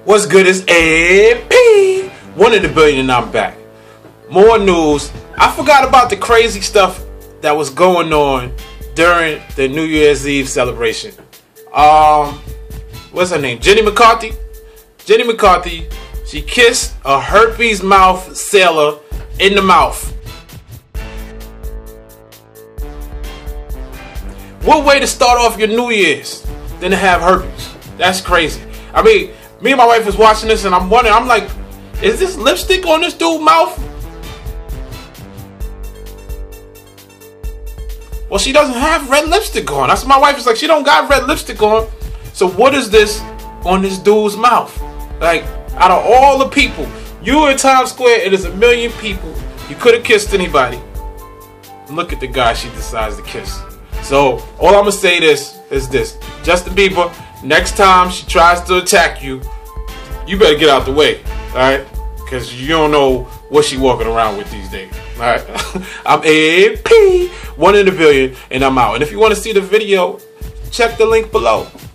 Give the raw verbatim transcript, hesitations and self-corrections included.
What's good? It's A P, one in the billion, and I'm back. More news. I forgot about the crazy stuff that was going on during the New Year's Eve celebration. Um, what's her name? Jenny McCarthy. Jenny McCarthy. She kissed a herpes mouth sailor in the mouth. What way to start off your New Year's than to have herpes? That's crazy. I mean, me and my wife was watching this and I'm wondering, I'm like, is this lipstick on this dude's mouth? Well, she doesn't have red lipstick on. That's what my wife is like, she don't got red lipstick on. So what is this on this dude's mouth? Like, out of all the people, you were in Times Square and there's a million people. You could have kissed anybody. Look at the guy she decides to kiss. So, all I'm going to say this is this. Justin Bieber, next time she tries to attack you, you better get out the way, alright? Because you don't know what she walking around with these days, alright? I'm A P, one in a billion, and I'm out. And if you want to see the video, check the link below.